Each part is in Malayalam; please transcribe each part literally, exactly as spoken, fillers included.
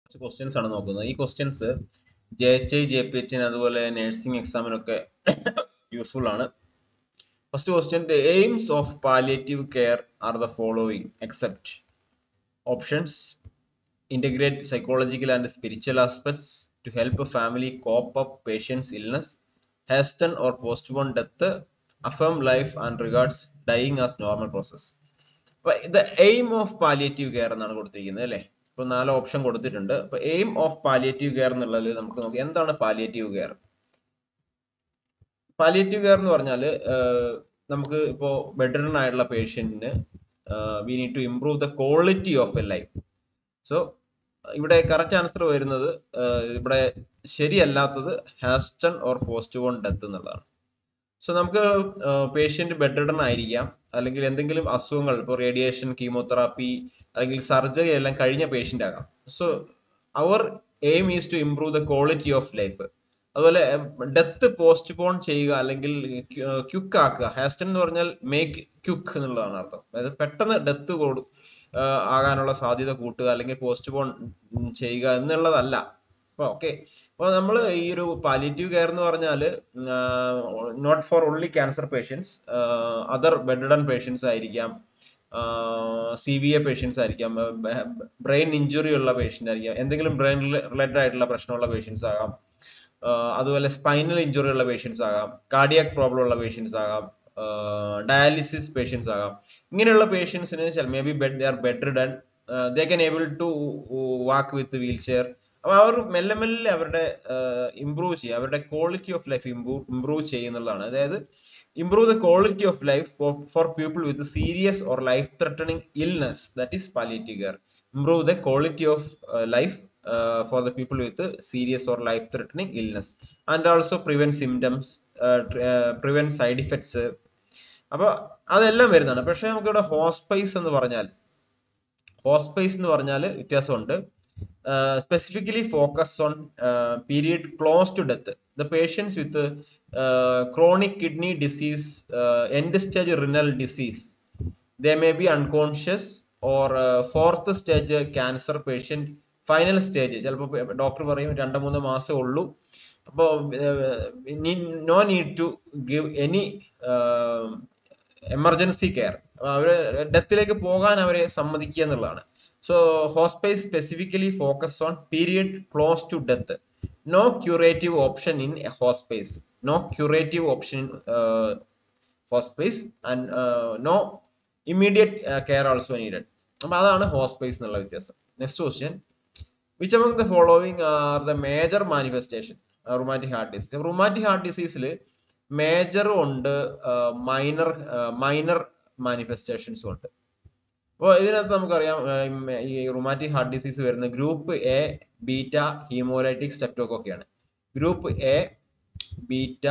ക്വസ്റ്റ്യൻസ് ആണ് നോക്കുന്നത്. ഈ questions J H I J P എച്ചിന് അതുപോലെ നഴ്സിംഗ് എക്സാമിനൊക്കെ യൂസ്ഫുൾ ആണ്. First question, the aims of palliative care are the following except options: integrate psychological and spiritual aspects to help a family cope up patient's illness, hasten or postpone death, affirm life and regards dying as normal process. അപ്പൊ the aim of palliative care എന്നാണ് കൊടുത്തിരിക്കുന്നത് അല്ലേ. ഇപ്പൊ നാല് ഓപ്ഷൻ കൊടുത്തിട്ടുണ്ട്. അപ്പൊ എയിം ഓഫ് പാലിയേറ്റീവ് കെയർ എന്നുള്ളതിൽ നമുക്ക് നോക്കാം എന്താണ് പാലിയേറ്റീവ് കെയർ. പാലിയേറ്റീവ് കെയർ എന്ന് പറഞ്ഞാൽ നമുക്ക് ഇപ്പോൾ ബെഡ് റിഡൺ ആയിട്ടുള്ള പേഷ്യന്റിന് we need to improve the quality of a life. So ഇവിടെ കറക്റ്റ് ആൻസർ വരുന്നത് ഇവിടെ ശരിയല്ലാത്തത് ഹാസ്റ്റൺ ഓർ പോസ്റ്റ്പോൺ ഡെത്ത് എന്നുള്ളതാണ്. സോ നമുക്ക് പേഷ്യന്റ് ബെഡ് റിഡൺ ആയിരിക്കാം, അല്ലെങ്കിൽ എന്തെങ്കിലും അസുഖങ്ങൾ, ഇപ്പോൾ റേഡിയേഷൻ, കീമോതെറാപ്പി അല്ലെങ്കിൽ സർജറി എല്ലാം കഴിഞ്ഞ പേഷ്യന്റ് ആകാം. So our aim is to improve the quality of life. അതുപോലെ ഡെത്ത് പോസ്റ്റ്പോൺ ചെയ്യുക അല്ലെങ്കിൽ ക്യുക്ക് ആക്കുക. ഹാസ്റ്റൺ എന്ന് പറഞ്ഞാൽ മേക്ക് ക്യുക്ക് എന്നുള്ളതാണ് അർത്ഥം. അതായത് പെട്ടെന്ന് ഡെത്ത് കൊടു ആകാനുള്ള സാധ്യത കൂട്ടുക അല്ലെങ്കിൽ പോസ്റ്റ്പോൺ ചെയ്യുക എന്നുള്ളതല്ല. അപ്പൊ ഓക്കെ, അപ്പൊ നമ്മൾ ഈ ഒരു പാലിയേറ്റീവ് കെയർ എന്ന് പറഞ്ഞാൽ not for only cancer patients, other bed ridden patients ആയിരിക്കാം, സി വി എ പേഷ്യൻസ് ആയിരിക്കാം, ബ്രെയിൻ ഇഞ്ചുറി ഉള്ള പേഷ്യന്റ് ആയിരിക്കാം, എന്തെങ്കിലും ബ്രെയിൻ റിലേറ്റഡ് ആയിട്ടുള്ള പ്രശ്നമുള്ള പേഷ്യൻസ് ആകാം, അതുപോലെ സ്പൈനൽ ഇഞ്ചുറി ഉള്ള പേഷ്യൻസ് ആകാം, കാർഡിയാക് പ്രോബ്ലം ഉള്ള പേഷ്യൻസ് ആകാം, ഡയാലിസിസ് പേഷ്യൻസ് ആകാം. ഇങ്ങനെയുള്ള പേഷ്യൻസിന് may be bed they are bed ridden, they can able to walk with wheel chair. അപ്പൊ അവർ മെല്ലെ മെല്ലെ അവരുടെ ഇംപ്രൂവ് ചെയ്യുക, അവരുടെ quality of life improve improve ചെയ്യുന്നുള്ളതാണ്. അതായത് improve the quality of life for, for people with serious or life threatening illness, that is palliative care. Improve the quality of uh, life uh, for the people with serious or life threatening illness, and also prevent symptoms, uh, uh, prevent side effects. അപ്പൊ അതെല്ലാം വരുന്നതാണ്. പക്ഷെ നമുക്കിവിടെ ഹോസ്പൈസ് എന്ന് പറഞ്ഞാൽ ഹോസ്പൈസ് എന്ന് പറഞ്ഞാൽ വ്യത്യാസമുണ്ട്. Specifically focus on period close to death. The patients with Uh, chronic kidney disease, uh, end stage renal disease, they may be unconscious, or uh, fourth stage cancer patient, final stage ചിലപ്പോൾ ഡോക്ടർ പറയും രണ്ട് മൂന്ന് മാസമേ ഉള്ളൂ, അപ്പോൾ no need to give any emergency care, അവര് ഡെത്തിലേക്ക് പോകാൻ അവരെ സമ്മതിക്കുക എന്നുള്ളതാണ്. So hospice specifically focus on period close to death. No curative option in hospice. No curative option in uh, hospice, and uh, no immediate uh, care also needed. അപ്പോൾ അതാണ് ഹോസ്പൈസ് എന്നുള്ള വ്യത്യാസം. Next question, which among the following are the major manifestation uh, rheumatic heart disease? rheumatic heart disease ല് മേജറും ഉണ്ട്, മൈനർ മൈനർ മാനിഫെസ്റ്റേഷൻസും ഉണ്ട്. അപ്പോൾ ഇതിനകത്ത് നമുക്കറിയാം ഈ റുമാറ്റിക് ഹാർട്ട് ഡിസീസ് വരുന്ന ഗ്രൂപ്പ് എ, ബീറ്റ, ഹീമോലൈറ്റിക്, സ്ട്രെപ്റ്റോകോക്കിയാണ്. Group A, beta,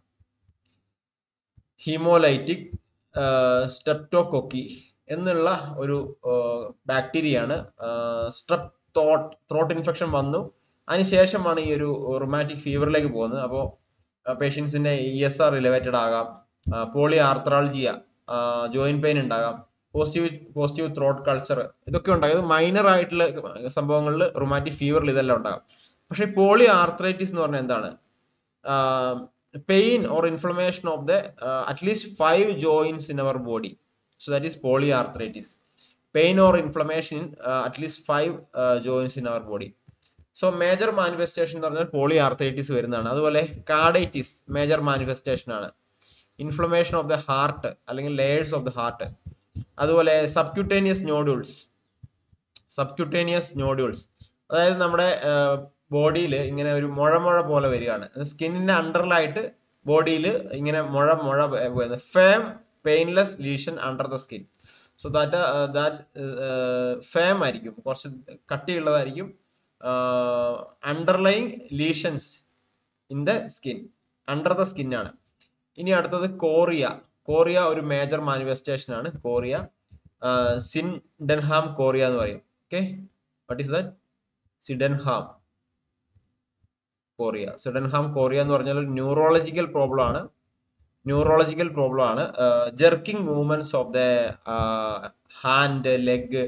haemolytic, streptococci എന്നുള്ള ഒരു ബാക്ടീരിയയാണ്. സ്ട്രെപ് ത്രോട്ട് ത്രോട്ട് ഇൻഫെക്ഷൻ വന്നു, അതിനുശേഷമാണ് ഈ ഒരു റുമാറ്റിക് ഫീവറിലേക്ക് പോകുന്നത്. അപ്പോൾ പേഷ്യൻസിന്റെ ഇ എസ് ആർ റിലേറ്റഡ് ആകാം, പോളി ആർത്രാൾജിയ, ജോയിന്റ് പെയിൻ ഉണ്ടാകാം, പോസിറ്റീവ് പോസിറ്റീവ് ത്രോട്ട് കൾച്ചർ, ഇതൊക്കെ ഉണ്ടാകും. ഇത് മൈനർ ആയിട്ടുള്ള സംഭവങ്ങളിൽ റുമാറ്റിക് ഫീവറിൽ ഇതെല്ലാം ഉണ്ടാകും. പക്ഷെ പോളി ആർത്രൈറ്റിസ് എന്ന് പറഞ്ഞാൽ എന്താണ്? Pain or inflammation of the at least five joints in our body. So that is poly arthritis. Pain or inflammation in at least five joints in our body. So major manifestation എന്ന് പറഞ്ഞാൽ പോളി ആർത്രൈറ്റിസ് വരുന്നതാണ്. അതുപോലെ കാർഡൈറ്റിസ് മേജർ മാനിഫെസ്റ്റേഷൻ ആണ്. ഇൻഫ്ലമേഷൻ ഓഫ് ദ ഹാർട്ട് അല്ലെങ്കിൽ ലെയേഴ്സ് ഓഫ് ദ ഹാർട്ട്. അതുപോലെ സബ്ക്യൂട്ടേനിയസ് നോഡ്യൂൾസ്. സബ്ക്യൂട്ടേനിയസ് നോഡ്യൂൾസ് അതായത് നമ്മുടെ ബോഡിയിൽ ഇങ്ങനെ ഒരു മുഴ മുഴ പോലെ വരികയാണ്. സ്കിന്നിന്റെ അണ്ടറിലായിട്ട് ബോഡിയിൽ ഇങ്ങനെ മുഴ മുഴ firm painless lesion under the skin. So that that firm ആയിരിക്കും, കുറച്ച് കട്ടിയുള്ളതായിരിക്കും. Underlying lesions in the skin, under the skin ആണ്. ഇനി അടുത്തത് കോറിയ. കോറിയ ഒരു മേജർ മാനിഫെസ്റ്റേഷൻ ആണ്. കോറിയ സിൻഡൻഹാം കോറിയ എന്ന് പറയും. Okay, what is that? Sydenham chorea. Sydenham chorea എന്ന് പറഞ്ഞാൽ ഒരു ന്യൂറോളജിക്കൽ പ്രോബ്ലം ആണ്. ന്യൂറോളജിക്കൽ പ്രോബ്ലം ആണ്. Jerking movements of the hand, leg,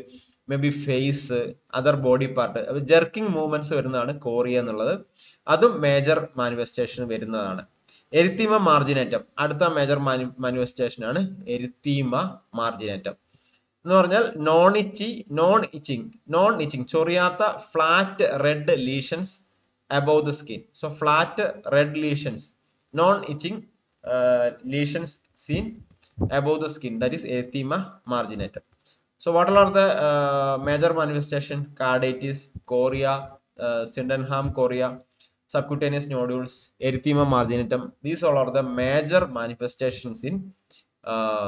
may be face, other body part, jerking movements വരുന്നതാണ് കോറിയ എന്നുള്ളത്. അതും മേജർ മാനിഫെസ്റ്റേഷൻ വരുന്നതാണ്. എരിത്തീമ മാർജിനേറ്റം അടുത്ത മേജർ മാനിഫെസ്റ്റേഷൻ ആണ്. എരിത്തീമ മാർജിനേറ്റം എന്ന് പറഞ്ഞാൽ non itchy non itching non itching ചൊറിയാത്ത flat red lesions above the skin. So flat red lesions, non itching uh, lesions seen above the skin, that is erythema marginatum. So what are the uh, major manifestation? Carditis, chorea, uh, Sydenham chorea, subcutaneous nodules, erythema marginatum. These all are the major manifestations in uh,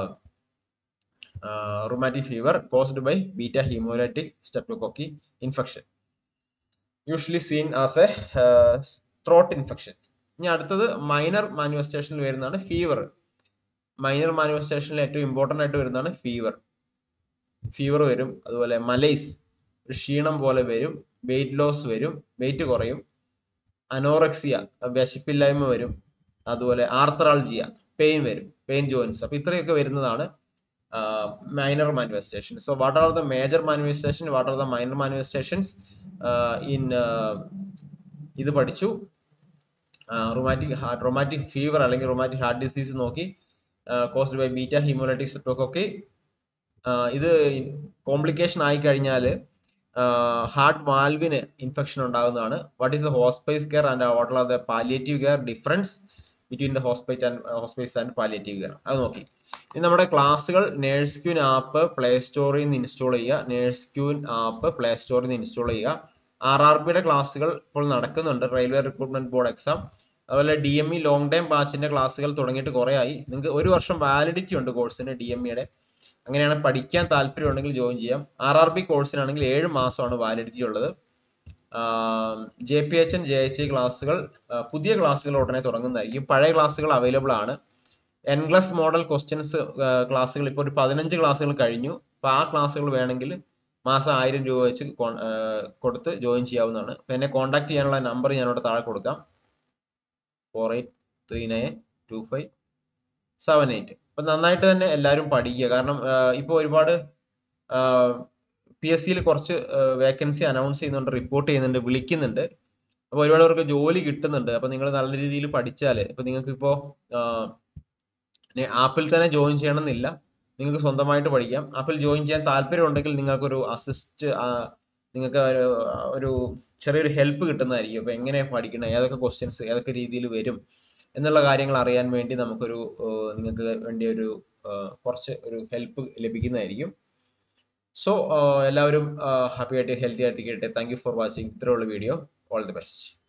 uh, rheumatic fever caused by beta hemolytic streptococci infection, usually seen as a uh, throat infection. ഇനി അടുത്തത് മൈനർ മാനിഫെസ്റ്റേഷനിൽ വരുന്നതാണ് ഫീവർ. മൈനർ മാനിഫെസ്റ്റേഷനിൽ ഏറ്റവും ഇമ്പോർട്ടന്റ് ആയിട്ട് വരുന്നതാണ് ഫീവർ. ഫീവർ വരും, അതുപോലെ മലൈസ്, ക്ഷീണം പോലെ വരും, വെയിറ്റ് ലോസ് വരും, വെയിറ്റ് കുറയും, അനോറക്സിയ വിശപ്പില്ലായ്മ വരും, അതുപോലെ ആർത്രൾജിയ പെയിൻ വരും, പെയിൻ ജോയിന്റ്സ്. അപ്പൊ ഇത്രയൊക്കെ വരുന്നതാണ് minor manifestation. So what are the major manifestation, what are the minor manifestations in ഇത് പഠിച്ചു. റൊമാറ്റിക് ഹാർട്ട് റൊമാറ്റിക് ഫീവർ അല്ലെങ്കിൽ റൊമാറ്റിക് ഹാർട്ട് ഡിസീസ് നോക്കി, caused by beta haemolytic streptococci. ഇത് കോംപ്ലിക്കേഷൻ ആയി കഴിഞ്ഞാൽ ഹാർട്ട് വാൽവിന് ഇൻഫെക്ഷൻ ഉണ്ടാകുന്നതാണ്. What is the hospice care and what are the palliative care difference between the hospice and hospice and palliative care, അത് നോക്കി. ഇനി നമ്മുടെ ക്ലാസ്സുകൾ നേഴ്സ് ക്യൂൻ ആപ്പ് പ്ലേ സ്റ്റോറിൽ നിന്ന് ഇൻസ്റ്റാൾ ചെയ്യുക. നേഴ്സ് ക്യൂൻ ആപ്പ് പ്ലേ സ്റ്റോറിൽ നിന്ന് ഇൻസ്റ്റാൾ ചെയ്യുക. ആർ ആർ ബിയുടെ ക്ലാസ്സുകൾ ഇപ്പോൾ നടക്കുന്നുണ്ട്, റെയിൽവേ റിക്രൂട്ട്മെന്റ് ബോർഡ് എക്സാം. അതുപോലെ D M E long time ബാച്ചിന്റെ ക്ലാസ്സുകൾ തുടങ്ങിയിട്ട് കുറെ ആയി. നിങ്ങൾക്ക് ഒരു വർഷം വാലിഡിറ്റി ഉണ്ട് കോഴ്സിന് ഡി എം ഇയുടെ. അങ്ങനെയാണ് പഠിക്കാൻ താല്പര്യം ഉണ്ടെങ്കിൽ ജോയിൻ ചെയ്യാം. ആർ ആർ ബി കോഴ്സിനാണെങ്കിൽ ഏഴ് മാസമാണ് വാലിഡിറ്റി ഉള്ളത്. J P H N J H I ക്ലാസ്സുകൾ പുതിയ ക്ലാസ്സുകൾ ഉടനെ തുടങ്ങുന്നതായിരിക്കും. പഴയ ക്ലാസ്സുകൾ അവൈലബിൾ ആണ്. എൻഗ്ലസ് മോഡൽ ക്വസ്റ്റ്യൻസ് ക്ലാസ്സുകൾ ഇപ്പോൾ ഒരു പതിനഞ്ച് ക്ലാസ്സുകൾ കഴിഞ്ഞു. അപ്പൊ ആ ക്ലാസ്സുകൾ വേണമെങ്കിൽ മാസം ആയിരം രൂപ വെച്ച് കൊടുത്ത് ജോയിൻ ചെയ്യാവുന്നതാണ്. അപ്പൊ എന്നെ കോൺടാക്ട് ചെയ്യാനുള്ള നമ്പർ ഞാനിവിടെ താഴെ കൊടുക്കാം, four eight three nine two five seven eight. അപ്പൊ നന്നായിട്ട് തന്നെ എല്ലാവരും പഠിക്കുക. കാരണം ഇപ്പൊ ഒരുപാട് പി എസ് സിയിൽ കുറച്ച് വേക്കൻസി അനൗൺസ് ചെയ്യുന്നുണ്ട്, റിപ്പോർട്ട് ചെയ്യുന്നുണ്ട്, വിളിക്കുന്നുണ്ട്. അപ്പൊ ഒരുപാട് പേർക്ക് ജോലി കിട്ടുന്നുണ്ട്. അപ്പൊ നിങ്ങൾ നല്ല രീതിയിൽ പഠിച്ചാല് ഇപ്പൊ നിങ്ങൾക്ക് ഇപ്പോ ആപ്പിൽ തന്നെ ജോയിൻ ചെയ്യണമെന്നില്ല, നിങ്ങൾക്ക് സ്വന്തമായിട്ട് പഠിക്കാം. ആപ്പിൽ ജോയിൻ ചെയ്യാൻ താല്പര്യം ഉണ്ടെങ്കിൽ നിങ്ങൾക്കൊരു അസിസ്റ്റ് നിങ്ങൾക്ക് ഒരു ചെറിയൊരു ഹെൽപ്പ് കിട്ടുന്നതായിരിക്കും. അപ്പൊ എങ്ങനെ പഠിക്കണം, ഏതൊക്കെ ക്വസ്റ്റ്യൻസ് ഏതൊക്കെ രീതിയിൽ വരും എന്നുള്ള കാര്യങ്ങൾ അറിയാൻ വേണ്ടി നമുക്കൊരു നിങ്ങൾക്ക് വേണ്ടി ഒരു കുറച്ച് ഒരു ഹെൽപ്പ് ലഭിക്കുന്നതായിരിക്കും. സോ എല്ലാവരും ഹാപ്പി ആയിട്ട് ഹെൽത്തി ആയിട്ട് ഇരിക്കട്ടെ. Thank you for watching. ഇത്രയുള്ള വീഡിയോ. All the best.